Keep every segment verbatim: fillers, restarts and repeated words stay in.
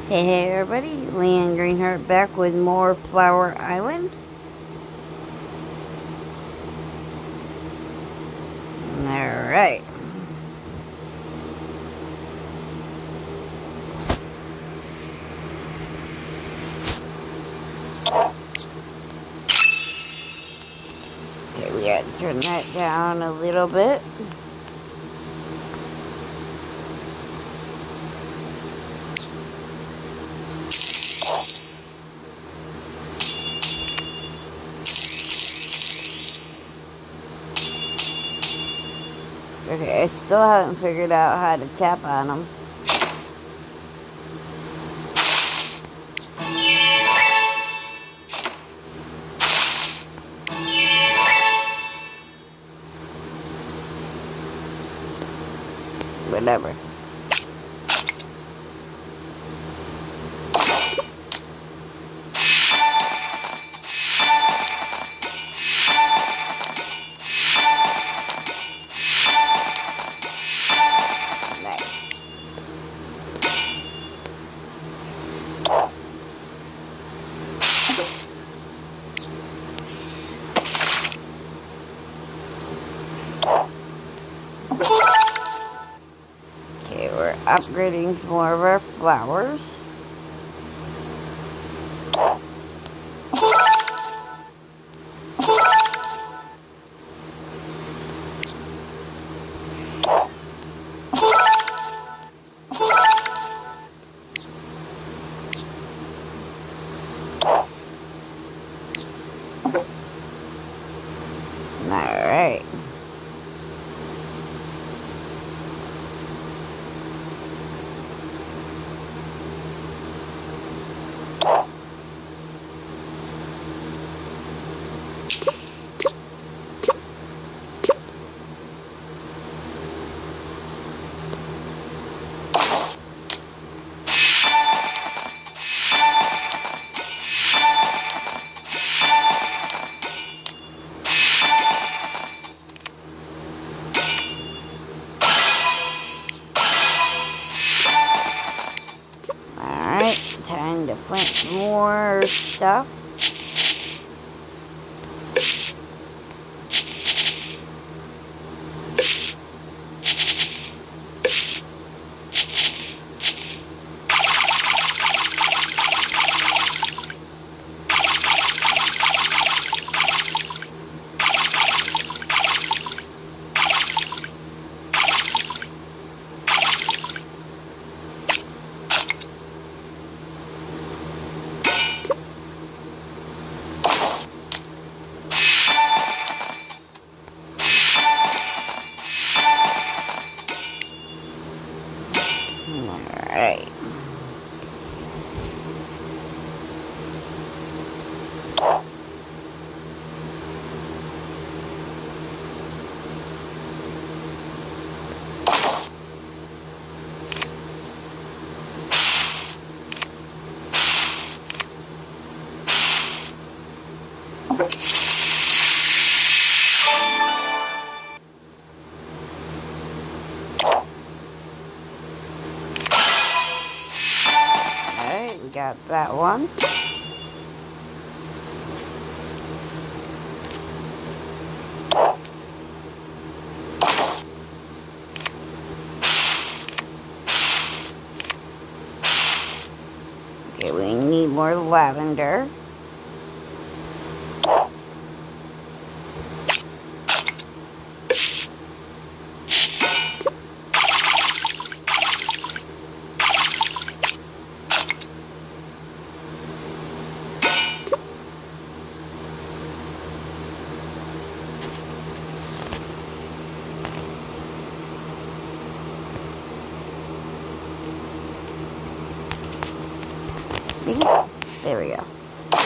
Hey, hey everybody, Leanne Greenheart back with more Flower Island. Alright. Okay, we gotta turn that down a little bit. Okay, I still haven't figured out how to tap on them. Whatever. Okay, we're upgrading some more of our flowers. Alright. Alright, time to plant some more stuff. Alright. Alright, we got that one. Okay, we need more lavender. There we go.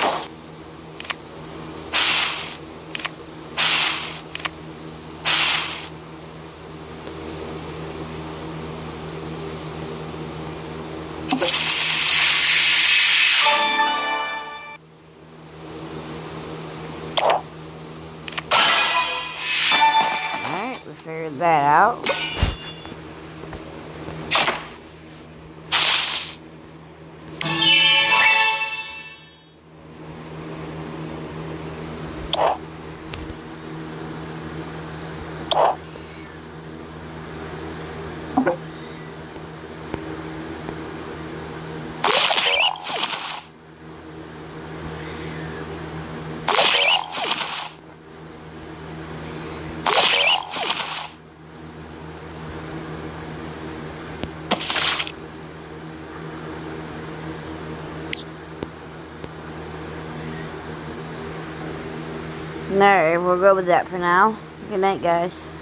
Alright, we figured that out. Alright, we'll go with that for now. Good night, guys.